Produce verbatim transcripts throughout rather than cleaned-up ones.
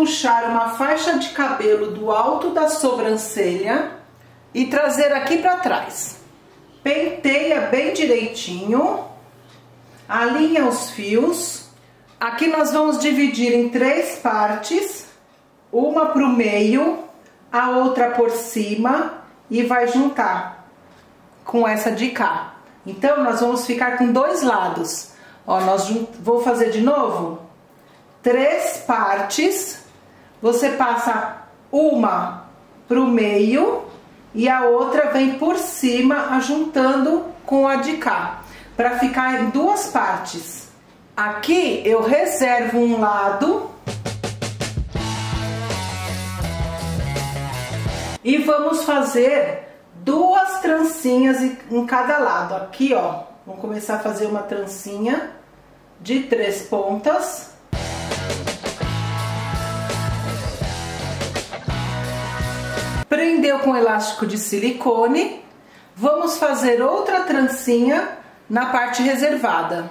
puxar uma faixa de cabelo do alto da sobrancelha e trazer aqui para trás. Penteia bem direitinho, alinha os fios. Aqui nós vamos dividir em três partes, uma para o meio, a outra por cima e vai juntar com essa de cá. Então nós vamos ficar com dois lados. Ó, nós vou fazer de novo. Três partes, você passa uma pro meio e a outra vem por cima, ajuntando com a de cá, para ficar em duas partes. Aqui eu reservo um lado e vamos fazer duas trancinhas em cada lado. Aqui, ó, vamos começar a fazer uma trancinha de três pontas. Prendeu com elástico de silicone. Vamos fazer outra trancinha na parte reservada.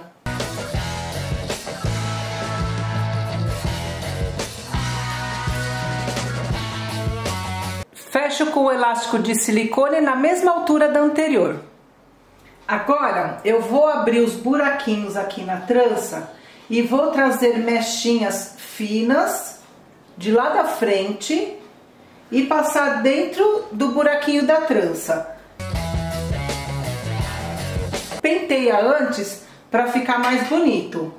Fecho com o elástico de silicone na mesma altura da anterior. Agora eu vou abrir os buraquinhos aqui na trança e vou trazer mechinhas finas de lá da frente e passar dentro do buraquinho da trança. Penteia antes para ficar mais bonito.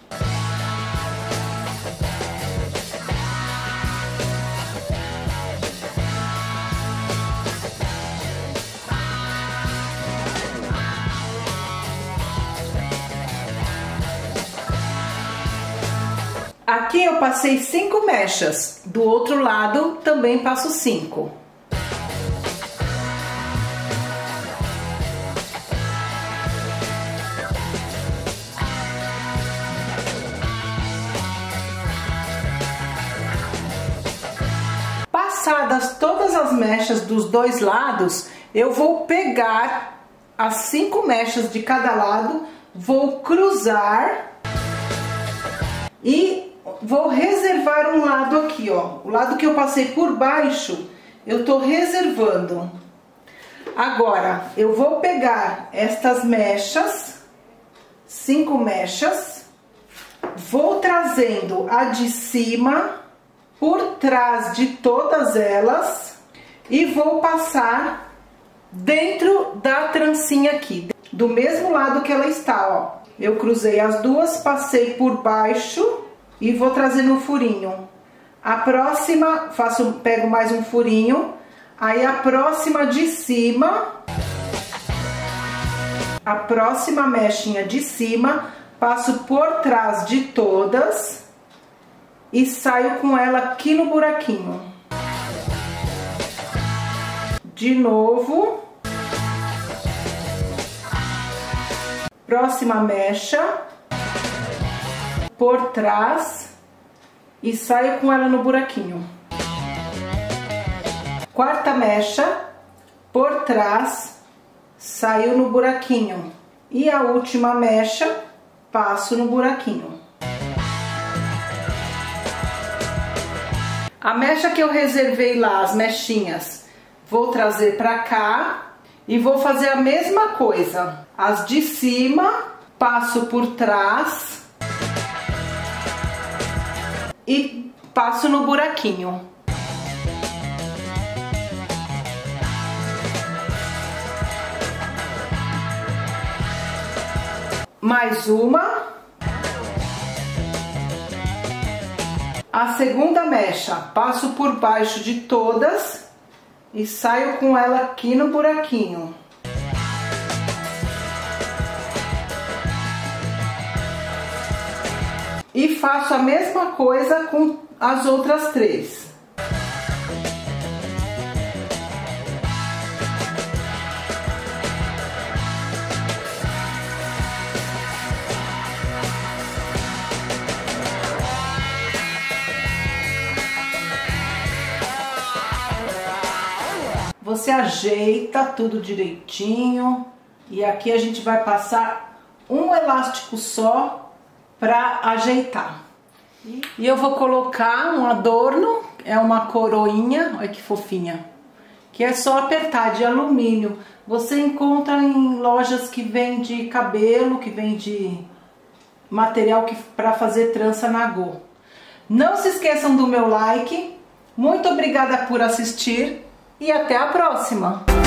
Aqui eu passei cinco mechas, do outro lado também passo cinco. Passadas todas as mechas dos dois lados, eu vou pegar as cinco mechas de cada lado, vou cruzar e vou reservar um lado aqui, ó. O lado que eu passei por baixo, eu tô reservando. Agora, eu vou pegar estas mechas, cinco mechas, vou trazendo a de cima por trás de todas elas e vou passar dentro da trancinha aqui, do mesmo lado que ela está, ó. Eu cruzei as duas, passei por baixo e vou trazer no furinho. A próxima, faço, pego mais um furinho, aí a próxima de cima, a próxima mechinha de cima, passo por trás de todas e saio com ela aqui no buraquinho. De novo. Próxima mecha, por trás e saio com ela no buraquinho. Quarta mecha, por trás, saio no buraquinho. E a última mecha, passo no buraquinho. A mecha que eu reservei lá, as mechinhas, vou trazer pra cá e vou fazer a mesma coisa. As de cima, passo por trás e passo no buraquinho. Mais uma. A segunda mecha, passo por baixo de todas e saio com ela aqui no buraquinho. E faço a mesma coisa com as outras três. Você ajeita tudo direitinho e aqui a gente vai passar um elástico só para ajeitar. E eu vou colocar um adorno, é uma coroinha, olha que fofinha, que é só apertar, de alumínio. Você encontra em lojas que vende cabelo, que vende material para fazer trança nagô. Não se esqueçam do meu like. Muito obrigada por assistir e até a próxima!